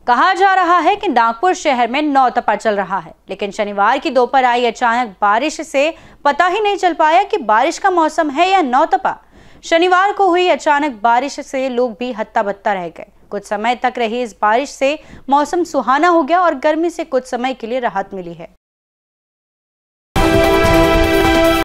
कहा जा रहा है कि नागपुर शहर में नौतपा चल रहा है, लेकिन शनिवार की दोपहर आई अचानक बारिश से पता ही नहीं चल पाया कि बारिश का मौसम है या नौतपा। शनिवार को हुई अचानक बारिश से लोग भी हत्ता-बत्ता रह गए। कुछ समय तक रही इस बारिश से मौसम सुहाना हो गया और गर्मी से कुछ समय के लिए राहत मिली है।